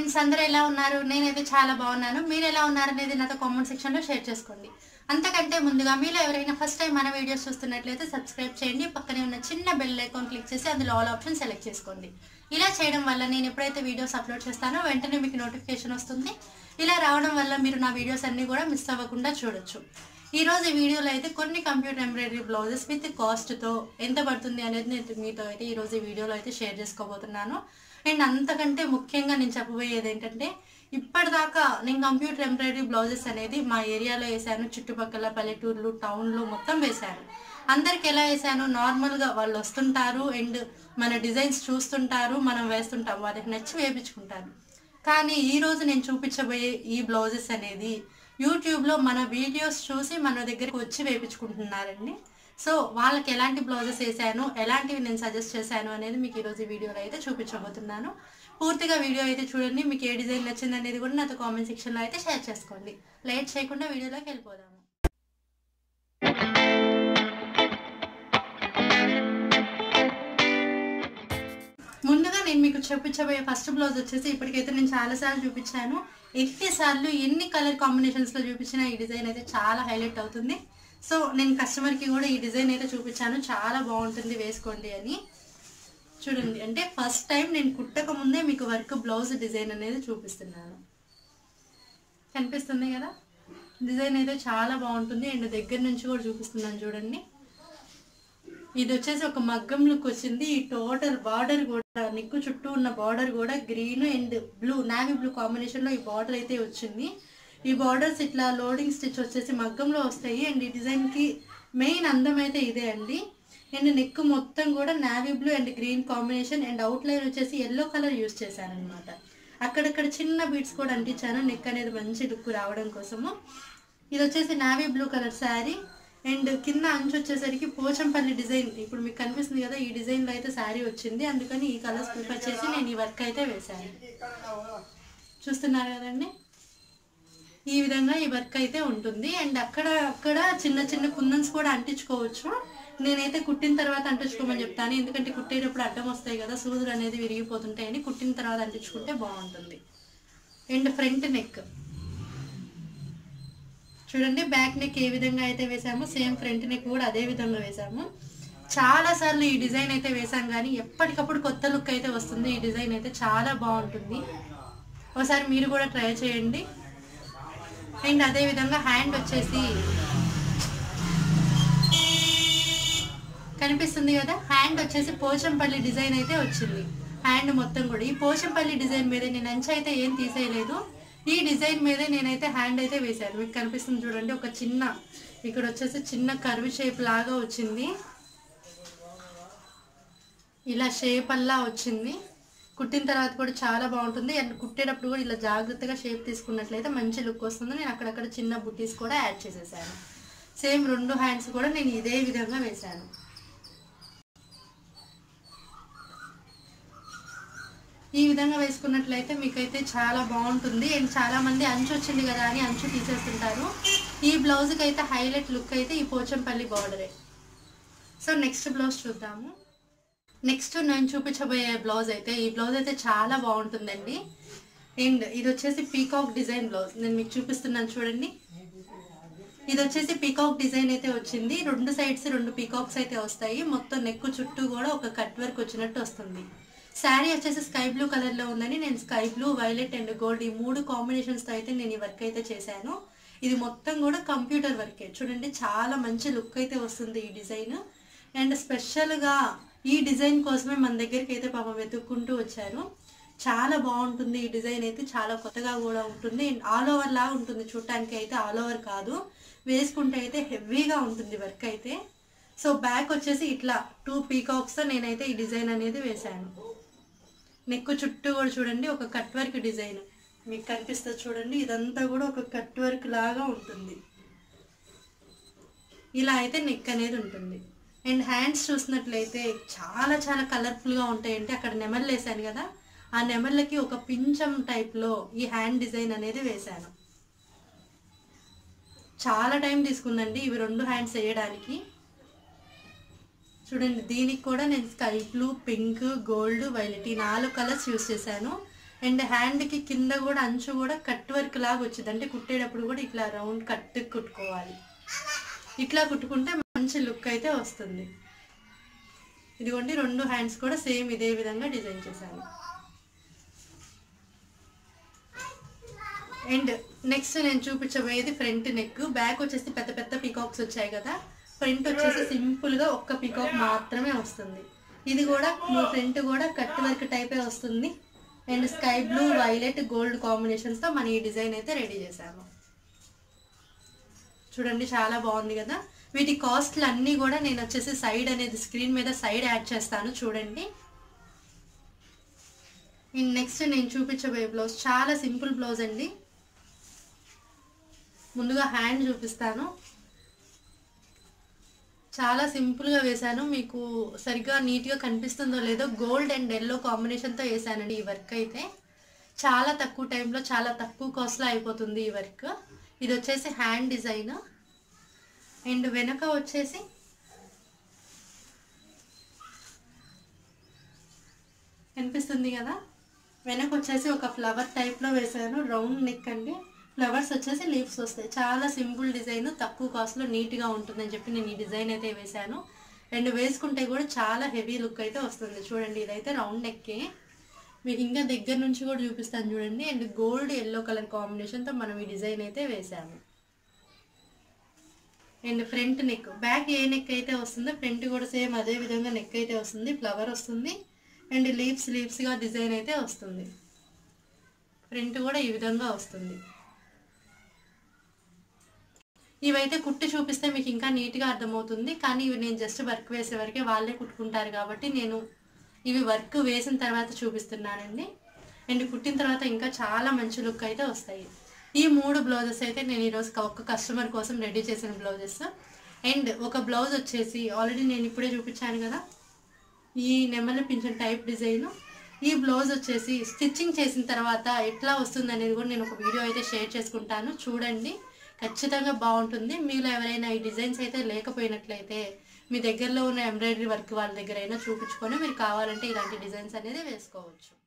Friends అందరూ ఎలా ఉన్నారు? నేనైతే చాలా బాగున్నాను. మీరు ఎలా ఉన్నారు అనేది నాతో కామెంట్ సెక్షన్లో షేర్ చేసుకోండి. అంతకంటే ముందుగా మీలో ఎవరైనా ఫస్ట్ టైం మన వీడియోస్ చూస్తున్నట్లయితే సబ్స్క్రైబ్ చేయండి. పక్కనే ఉన్న చిన్న బెల్ ఐకాన్ క్లిక్ చేసి అందులో ఆల్ ఆప్షన్ సెలెక్ట్ చేసుకోండి. ఇలా చేయడం వల్ల నేను ఎప్పుడైతే వీడియోస్ అప్లోడ్ చేస్తానో వెంటనే మీకు నోటిఫికేషన్ వస్తుంది. ఇలా రావడం వల్ల మీరు నా వీడియోస్ అన్నీ కూడా మిస్ అవ్వకుండా చూడొచ్చు. ఈరోజు ఈ వీడియోలో అయితే కొన్ని కంప్యూటర్ ఎంబ్రాయిడరీ బ్లౌజెస్ విత్ కాస్ట్తో ఎంత పడుతుంది అనేది నేను మీతో అయితే ఈరోజు ఈ వీడియోలో అయితే షేర్ చేసుకోబోతున్నాను. అండ్ అంతకంటే ముఖ్యంగా నేను చెప్పబోయేది ఏంటంటే, ఇప్పటిదాకా నేను కంప్యూటర్ ఎంబ్రాయిడరీ బ్లౌజెస్ అనేది మా ఏరియాలో వేసాను, చుట్టుపక్కల పల్లెటూర్లు టౌన్లు మొత్తం వేశాను. అందరికి ఎలా వేసాను, నార్మల్గా వాళ్ళు వస్తుంటారు అండ్ మన డిజైన్స్ చూస్తుంటారు, మనం వేస్తుంటాం, వాళ్ళకి నచ్చి వేయించుకుంటారు. కానీ ఈరోజు నేను చూపించబోయే ఈ బ్లౌజెస్ అనేది యూట్యూబ్లో మన వీడియోస్ చూసి మన దగ్గరికి వచ్చి వేయించుకుంటున్నారండి. సో వాళ్ళకి ఎలాంటి బ్లౌజెస్ వేసాను, ఎలాంటివి నేను సజెస్ట్ చేశాను అనేది మీకు ఈరోజు ఈ వీడియోలో అయితే చూపించబోతున్నాను. పూర్తిగా వీడియో అయితే చూడండి. మీకు ఏ డిజైన్ నచ్చింది అనేది కూడా నాతో కామెంట్ సెక్షన్లో అయితే షేర్ చేసుకోండి. లేట్ చేయకుండా వీడియోలోకి వెళ్ళిపోదాము. ముందుగా నేను మీకు చూపించబోయే ఫస్ట్ బ్లౌజ్ వచ్చేసి ఇప్పటికైతే నేను చాలాసార్లు చూపించాను. ఎన్నిసార్లు ఎన్ని కలర్ కాంబినేషన్స్లో చూపించినా ఈ డిజైన్ అయితే చాలా హైలైట్ అవుతుంది. సో నేను కస్టమర్కి కూడా ఈ డిజైన్ అయితే చూపించాను, చాలా బాగుంటుంది వేసుకోండి అని. చూడండి, అంటే ఫస్ట్ టైం నేను కుట్టక ముందే మీకు వర్క్ బ్లౌజ్ డిజైన్ అనేది చూపిస్తున్నాను. కనిపిస్తుంది కదా, డిజైన్ అయితే చాలా బాగుంటుంది. అండ్ దగ్గర నుంచి కూడా చూపిస్తున్నాను చూడండి. ఇది వచ్చేసి ఒక మగ్గం లుక్ వచ్చింది. ఈ టోటల్ బార్డర్ కూడా, నెక్ చుట్టూ ఉన్న బార్డర్ కూడా green and blue, navy blue కాంబినేషన్లో ఈ బార్డర్ అయితే వచ్చింది. ఈ బార్డర్స్ ఇట్లా లోడింగ్ స్టిచ్ వచ్చేసి మగ్గంలో వస్తాయి. అండ్ ఈ డిజైన్కి మెయిన్ అందం అయితే ఇదే అండి. అండ్ నెక్ మొత్తం కూడా navy blue and green combination and అవుట్ లైన్ వచ్చేసి ఎల్లో కలర్ యూజ్ చేశాను అనమాట. అక్కడక్కడ చిన్న బీట్స్ కూడా అంటించాను, నెక్ అనేది మంచి లుక్ రావడం కోసము. ఇది వచ్చేసి navy blue colour sari and కింద అంచు వచ్చేసరికి పోచంపల్లి డిజైన్, ఇప్పుడు మీకు కనిపిస్తుంది కదా, ఈ డిజైన్లో అయితే శారీ వచ్చింది. అందుకని ఈ కలర్స్ ప్రిఫర్ చేసి నేను ఈ వర్క్ అయితే వేశాను. చూస్తున్నారు కదండి, ఈ విధంగా ఈ వర్క్ అయితే ఉంటుంది. అండ్ అక్కడ చిన్న చిన్న కుందన్స్ కూడా అంటించుకోవచ్చు. నేనైతే కుట్టిన తర్వాత అంటించుకోమని చెప్తాను, ఎందుకంటే కుట్టేటప్పుడు అడ్డం వస్తాయి కదా, సూదులు అనేది విరిగిపోతుంటాయని కుట్టిన తర్వాత అంటించుకుంటే బాగుంటుంది. అండ్ ఫ్రంట్ నెక్ చూడండి, బ్యాక్ నెక్ ఏ విధంగా అయితే వేసామో సేమ్ ఫ్రంట్ నెక్ కూడా అదే విధంగా వేసాము. చాలాసార్లు ఈ డిజైన్ అయితే వేసాం, కానీ ఎప్పటికప్పుడు కొత్త లుక్ అయితే వస్తుంది. ఈ డిజైన్ అయితే చాలా బాగుంటుంది, ఒకసారి మీరు కూడా ట్రై చేయండి. అండ్ అదే విధంగా హ్యాండ్ వచ్చేసి కనిపిస్తుంది కదా, హ్యాండ్ వచ్చేసి పోచంపల్లి డిజైన్ అయితే వచ్చింది. హ్యాండ్ మొత్తం కూడా ఈ పోచంపల్లి డిజైన్ మీద నేను అంచు అయితే ఏం తీసేయలేదు, ఈ డిజైన్ మీదే నేనైతే హ్యాండ్ అయితే వేశాను. మీకు కనిపిస్తుంది చూడండి, ఒక చిన్న ఇక్కడ వచ్చేసి చిన్న కర్వ్ షేప్ లాగా వచ్చింది, ఇలా షేప్ అల్లా వచ్చింది. కుట్టిన తర్వాత కూడా చాలా బాగుంటుంది. అండ్ కుట్టేటప్పుడు కూడా ఇలా జాగ్రత్తగా షేప్ తీసుకున్నట్లయితే మంచి లుక్ వస్తుంది. నేను అక్కడక్కడ చిన్న బుట్టీస్ కూడా యాడ్ చేసేసాను. సేమ్ రెండు హ్యాండ్స్ కూడా నేను ఇదే విధంగా వేశాను. ఈ విధంగా వేసుకున్నట్లయితే మీకైతే చాలా బాగుంటుంది. అండ్ చాలామంది అంచు వచ్చింది కదా అని అంచు తీసేస్తుంటారు. ఈ బ్లౌజ్కి అయితే హైలైట్ లుక్ అయితే ఈ పోచంపల్లి బార్డరే. సో నెక్స్ట్ బ్లౌజ్ చూద్దాము. నెక్స్ట్ నేను చూపించబోయే బ్లౌజ్ అయితే, ఈ బ్లౌజ్ అయితే చాలా బాగుంటుందండి. అండ్ ఇది వచ్చేసి పీకాక్ డిజైన్ బ్లౌజ్, నేను మీకు చూపిస్తున్నాను చూడండి. ఇది వచ్చేసి పీకాక్ డిజైన్ అయితే వచ్చింది. రెండు సైడ్స్ రెండు పీకాక్స్ అయితే వస్తాయి. మొత్తం నెక్ చుట్టూ కూడా ఒక కట్ వర్క్ వచ్చినట్టు వస్తుంది. శారీ వచ్చేసి స్కై బ్లూ కలర్లో ఉందని నేను sky blue, violet and gold ఈ మూడు కాంబినేషన్స్తో అయితే నేను ఈ వర్క్ అయితే చేశాను. ఇది మొత్తం కూడా కంప్యూటర్ వర్కే. చూడండి, చాలా మంచి లుక్ అయితే వస్తుంది ఈ డిజైన్. అండ్ స్పెషల్గా ఈ డిజైన్ కోసమే మన దగ్గరికి అయితే పాపం వెతుక్కుంటూ వచ్చారు. చాలా బాగుంటుంది ఈ డిజైన్ అయితే, చాలా కొత్తగా కూడా ఉంటుంది. అండ్ ఆల్ ఓవర్ లాగా ఉంటుంది చూడటానికి అయితే, ఆల్ ఓవర్ కాదు, వేసుకుంటే అయితే హెవీగా ఉంటుంది వర్క్ అయితే. సో బ్యాక్ వచ్చేసి ఇట్లా 2 పీకాక్స్తో నేనైతే ఈ డిజైన్ అనేది వేశాను. నెక్ చుట్టూ కూడా చూడండి ఒక కట్ వర్క్ డిజైన్ మీకు కనిపిస్తుంది చూడండి, ఇదంతా కూడా ఒక కట్ వర్క్ లాగా ఉంటుంది. ఇలా అయితే నెక్ అనేది ఉంటుంది. అండ్ హ్యాండ్స్ చూసినట్లయితే చాలా చాలా కలర్ఫుల్గా ఉంటాయంటే, అక్కడ నెమళ్ళు వేసాను కదా, ఆ నెమళ్ళకి ఒక పించం టైప్లో ఈ హ్యాండ్ డిజైన్ అనేది వేశాను. చాలా టైం తీసుకుందండి ఇవి రెండు హ్యాండ్స్ వేయడానికి. చూడండి, దీనికి కూడా నేను sky blue, pink, gold, violet ఈ 4 కలర్స్ యూస్ చేశాను. అండ్ హ్యాండ్కి కింద కూడా అంచు కూడా కట్ వర్క్ లాగా వచ్చింది, అంటే కుట్టేటప్పుడు కూడా ఇట్లా రౌండ్ కట్ కుట్టుకోవాలి. ఇట్లా కుట్టుకుంటే మంచి లుక్ అయితే వస్తుంది. ఇదిగోండి 2 హ్యాండ్స్ కూడా సేమ్ ఇదే విధంగా డిజైన్ చేశాను. అండ్ నెక్స్ట్ నేను చూపించబోయేది ఫ్రంట్ నెక్. బ్యాక్ వచ్చేసి పెద్ద పెద్ద పీకాక్స్ వచ్చాయి కదా, ఫ్రంట్ వచ్చేసి సింపుల్గా ఒక్క పీకాక్ మాత్రమే వస్తుంది. ఇది కూడా ఫ్రంట్ కూడా కట్ వర్క్ టైపే వస్తుంది. And sky blue, violet, gold కాంబినేషన్స్తో మన ఈ డిజైన్ అయితే రెడీ చేశాను. చూడండి చాలా బాగుంది కదా. వీటి కాస్ట్లు అన్నీ కూడా నేను వచ్చేసి సైడ్ అనేది స్క్రీన్ మీద సైడ్ యాడ్ చేస్తాను చూడండి. నెక్స్ట్ నేను చూపించబోయే బ్లౌజ్ చాలా సింపుల్ బ్లౌజ్ అండి. ముందుగా హ్యాండ్ చూపిస్తాను. చాలా సింపుల్గా వేశాను, మీకు సరిగ్గా నీట్గా కనిపిస్తుందో లేదో, గోల్డ్ అండ్ ఎల్లో కాంబినేషన్తో వేసానండి. ఈ వర్క్ అయితే చాలా తక్కువ టైంలో చాలా తక్కువ కాస్ట్లో అయిపోతుంది ఈ వర్క్. ఇది వచ్చేసి హ్యాండ్ డిజైన్. అండ్ వెనక వచ్చేసి కనిపిస్తుంది కదా, వెనక వచ్చేసి ఒక ఫ్లవర్ టైప్లో వేసాను. రౌండ్ నెక్ అండి, ఫ్లవర్స్ వచ్చేసి లీవ్స్ వస్తాయి. చాలా సింపుల్ డిజైన్, తక్కువ కాస్ట్లో నీట్గా ఉంటుందని చెప్పి నేను ఈ డిజైన్ అయితే వేశాను. అండ్ వేసుకుంటే కూడా చాలా హెవీ లుక్ అయితే వస్తుంది. చూడండి ఇదైతే రౌండ్ నెక్కే, మీకు ఇంకా దగ్గర నుంచి కూడా చూపిస్తాను చూడండి. అండ్ గోల్డ్ ఎల్లో కలర్ కాంబినేషన్తో మనం ఈ డిజైన్ అయితే వేసాము. అండ్ ఫ్రంట్ నెక్, బ్యాక్ ఏ నెక్ అయితే వస్తుందో ఫ్రంట్ కూడా సేమ్ అదే విధంగా నెక్ అయితే వస్తుంది. ఫ్లవర్ వస్తుంది అండ్ లీవ్స్గా డిజైన్ అయితే వస్తుంది. ఫ్రంట్ కూడా ఈ విధంగా వస్తుంది. ఇవైతే కుట్టి చూపిస్తే మీకు ఇంకా నీట్గా అర్థమవుతుంది, కానీ ఇవి నేను జస్ట్ వర్క్ వేసే వరకే, వాళ్ళే కుట్టుకుంటారు కాబట్టి నేను ఇవి వర్క్ వేసిన తర్వాత చూపిస్తున్నానండి. అండ్ కుట్టిన తర్వాత ఇంకా చాలా మంచి లుక్ అయితే వస్తాయి. ఈ 3 బ్లౌజెస్ అయితే నేను ఈరోజు ఒక కస్టమర్ కోసం రెడీ చేసిన బ్లౌజెస్. అండ్ ఒక బ్లౌజ్ వచ్చేసి ఆల్రెడీ నేను ఇప్పుడే చూపించాను కదా, ఈ నెమలి పింఛన్ టైప్ డిజైన్. ఈ బ్లౌజ్ వచ్చేసి స్టిచ్చింగ్ చేసిన తర్వాత ఎట్లా వస్తుంది అనేది కూడా నేను ఒక వీడియో అయితే షేర్ చేసుకుంటాను చూడండి, ఖచ్చితంగా బాగుంటుంది. మీలో ఎవరైనా ఈ డిజైన్స్ అయితే లేకపోయినట్లయితే మీ దగ్గరలో ఉన్న ఎంబ్రాయిడరీ వర్క్ వాళ్ళ దగ్గర అయినా చూపించుకొని మీరు కావాలంటే ఇలాంటి డిజైన్స్ అనేది వేసుకోవచ్చు.